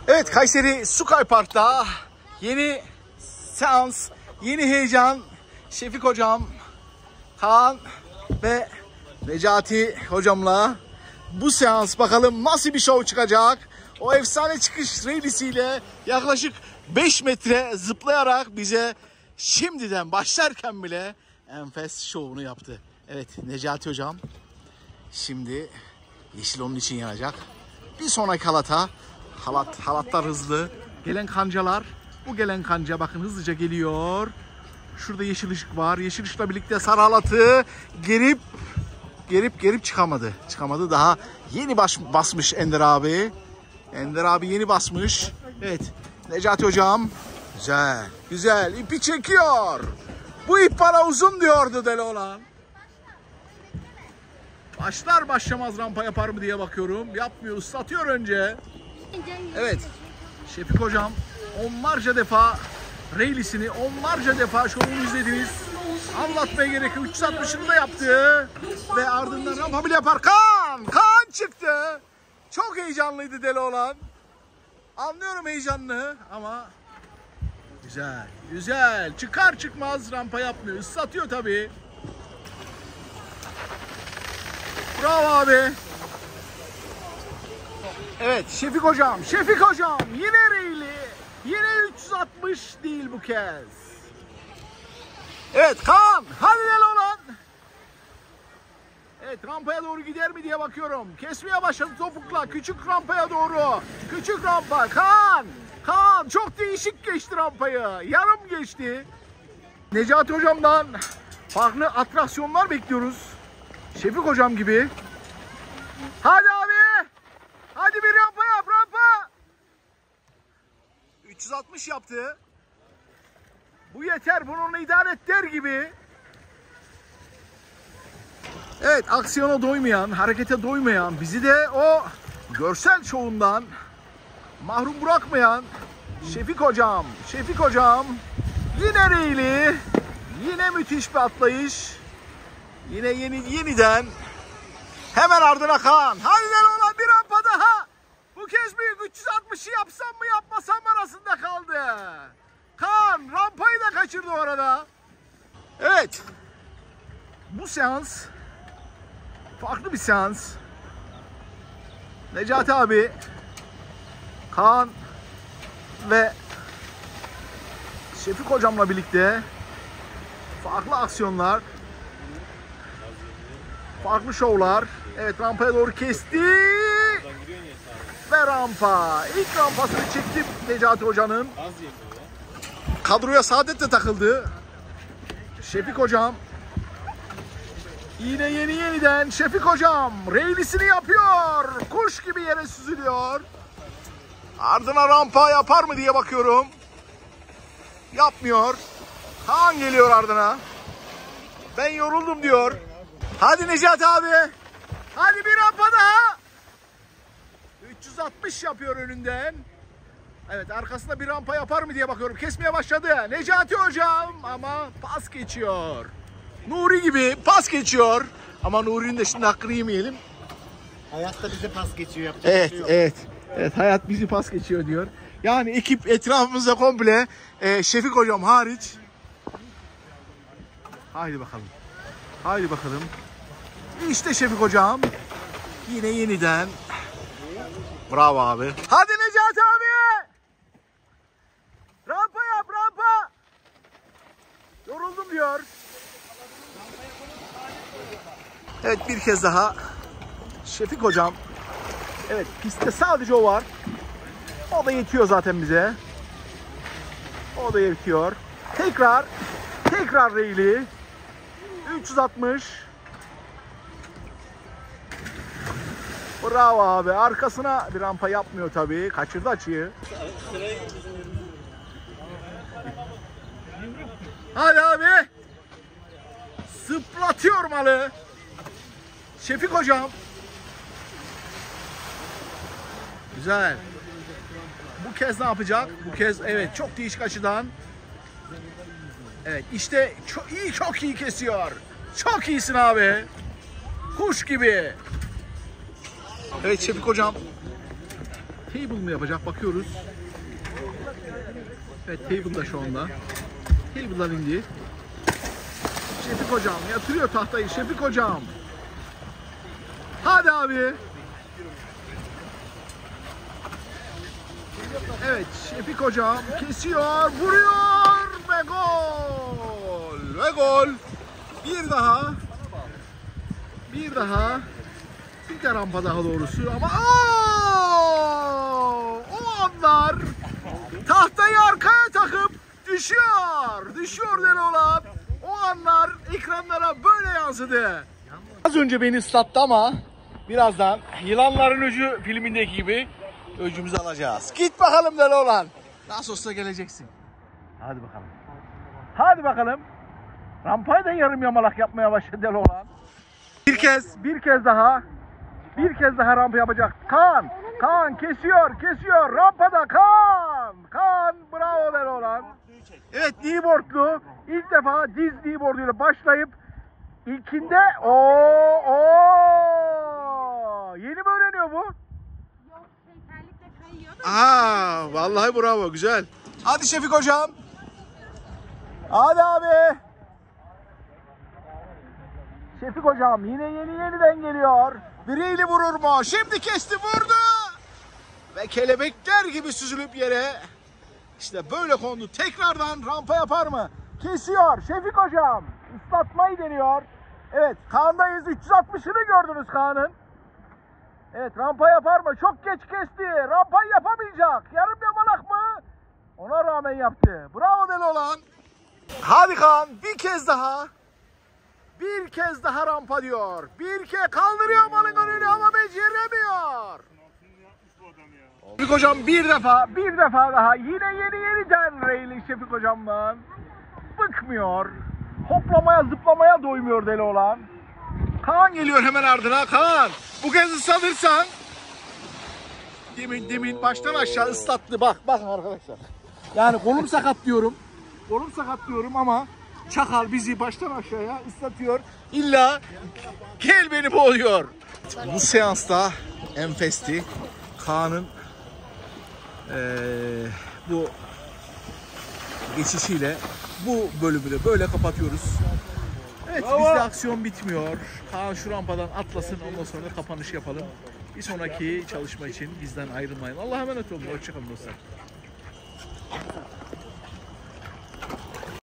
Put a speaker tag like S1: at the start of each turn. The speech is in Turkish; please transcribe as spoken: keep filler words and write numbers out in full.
S1: Evet, Kayseri Sky Park'ta yeni seans, yeni heyecan. Şefik hocam, Kaan ve Necati hocamla bu seans bakalım nasıl bir show çıkacak. O efsane çıkış reylisiyle yaklaşık beş metre zıplayarak bize şimdiden başlarken bile enfes şovunu yaptı. Evet, Necati hocam şimdi yeşil onun için yanacak. Bir sonraki halata, halat, halatlar hızlı. Gelen kancalar, bu gelen kanca bakın hızlıca geliyor. Şurada yeşil ışık var. Yeşil ışıkla birlikte sarı halatı gerip gerip gerip çıkamadı. Çıkamadı. Daha yeni baş, basmış Ender abi. Ender abi yeni basmış. Evet. Necati hocam. Güzel. Güzel. İpi çekiyor. Bu ip bana uzun diyordu deli olan. Başlar başlamaz rampa yapar mı diye bakıyorum. Yapmıyor. Islatıyor önce. Evet. Şefik hocam onlarca defa reylisini, onlarca defa şovunu izlediniz. Anlatmaya gerek yok. üç yüz altmışını da yaptı. Ve ardından rampa bile yapar. Kaan! Kaan çıktı. Çok heyecanlıydı deli olan. Anlıyorum heyecanlı ama güzel, güzel. Çıkar çıkmaz rampa yapmıyor. Islatıyor tabii. Bravo abi. Evet, Şefik hocam, Şefik hocam yine reyli. Yine üç yüz altmış değil bu kez. Evet, Kaan, hadi deli olan. Evet, rampaya doğru gider mi diye bakıyorum. Kesmeye başladı topukla. Küçük rampaya doğru. Küçük rampa. Kaan. Kaan çok değişik geçti rampayı. Yarım geçti. Necati hocamdan farklı atraksiyonlar bekliyoruz. Şefik hocam gibi. Hadi abi. Hadi bir rampa yap, rampa. üç yüz altmış yaptı. Bu yeter. Bununla idare et der gibi. Evet, aksiyona doymayan, harekete doymayan, bizi de o görsel şovundan mahrum bırakmayan Şefik hocam, Şefik hocam yine reyli, yine müthiş bir atlayış, yine yeni yeniden hemen ardına Kaan. Hadi lan olan bir rampa daha. Bu kez büyük üç yüz altmışı yapsam mı yapmasam mı arasında kaldı. Kaan rampayı da kaçırdı orada. Evet, bu seans farklı bir seans. Necati abi, Kaan ve Şefik hocamla birlikte farklı aksiyonlar, farklı şovlar. Evet, rampaya doğru kesti ve rampa. İlk rampasını çekti Necati hocanın. Kadroya Saadet de takıldı. Şefik hocam yine yeni yeniden Şefik hocam reylisini yapıyor. Kuş gibi yere süzülüyor. Ardına rampa yapar mı diye bakıyorum. Yapmıyor. Kaan geliyor ardına. Ben yoruldum diyor. Hadi Necati abi. Hadi bir rampa daha. üç yüz altmış yapıyor önünden. Evet, arkasında bir rampa yapar mı diye bakıyorum. Kesmeye başladı Necati hocam ama pas geçiyor. Nuri gibi pas geçiyor. Ama Nuri'nin de şimdi hakkını yemeyelim.
S2: Hayat da bize pas geçiyor.
S1: Evet,
S2: şey
S1: evet. Evet, hayat bizi pas geçiyor diyor. Yani ekip etrafımızda komple e, Şefik hocam hariç. Haydi bakalım. Haydi bakalım. İşte Şefik hocam. Yine yeniden. Bravo abi. Hadi Necati abi. Rampa yap, rampa. Yoruldum diyor. Evet, bir kez daha Şefik hocam. Evet, pistte sadece o var. O da yetiyor zaten bize. O da yetiyor. Tekrar tekrar reyli. üç yüz altmış. Bravo abi. Arkasına bir rampa yapmıyor tabii. Kaçırdı açıyı. Hadi abi. Zıplatıyor malı. Şefik hocam. Güzel. Bu kez ne yapacak? Bu kez evet çok değişik açıdan. Evet işte çok iyi, çok iyi kesiyor. Çok iyisin abi. Kuş gibi. Evet Şefik hocam. table mı yapacak bakıyoruz. Evet, table'da şu anda. Table'dan indi. Şefik hocam yatırıyor tahtayı. Şefik hocam. Hadi abi. Evet, Şefik hocam kesiyor, vuruyor ve gol. Ve gol. Bir daha. Bir daha. Bir de rampa daha doğrusu ama ooo! O anlar tahtayı arkaya takıp düşüyor. Düşüyor deli olan. O anlar ekranlara böyle yansıdı. Az önce beni ıslattı ama birazdan Yılanların Öcü filmindeki gibi öcümüzü alacağız. Git bakalım deli olan. Nasıl olsa geleceksin. Hadi bakalım. Hadi bakalım. Rampayı da yarım yamalak yapmaya başladı deli olan. Bir kez, bir kez daha. Bir kez daha rampa yapacak. Kaan, Kaan kesiyor, kesiyor. Rampada Kaan. Kaan bravo deli olan. Evet, kneeboardlu. İlk defa diz kneeboarduyla başlayıp ilkinde o o yeni mi öğreniyor bu?
S3: Yok, şey terlikle kayıyor da.
S1: Aa, vallahi bravo, güzel. Hadi Şefik hocam. Hadi abi. Şefik hocam yine yeni yeniden geliyor. Biriyle vurur mu? Şimdi kesti, vurdu. Ve kelebekler gibi süzülüp yere. İşte böyle kondu. Tekrardan rampa yapar mı? Kesiyor Şefik hocam. Islatmayı deniyor. Evet, Kaan'dayız. üç yüz altmışını gördünüz Kaan'ın. Evet, rampa yapar mı? Çok geç kesti. Rampayı yapamayacak. Yarım yamalak mı? Ona rağmen yaptı. Bravo deli olan. Hadi Kaan, bir kez daha. Bir kez daha rampa diyor. Bir kez kaldırıyor malın önünü ama beceremiyor. Şefik hocam bir defa, bir defa daha. Yine yeni yeniden Reyli Şefik hocamdan. Bıkmıyor. Hoplamaya zıplamaya doymuyor deli olan. Kaan geliyor hemen ardına. Kaan, bu kez ıslanırsan. Demin demin baştan aşağı ıslattı. Bak bakın arkadaşlar. Yani kolum sakat diyorum. Kolum sakat diyorum ama Çakal bizi baştan aşağıya ıslatıyor. İlla gel beni boğuyor. Bu seansta enfesti. Kaan'ın ee, bu geçişiyle bu bölümü de böyle kapatıyoruz. Evet, bizde aksiyon bitmiyor. Kaan şu rampadan atlasın, ondan sonra kapanış yapalım. Bir sonraki çalışma için bizden ayrılmayın. Allah'a emanet olun. Hoşçakalın dostlar.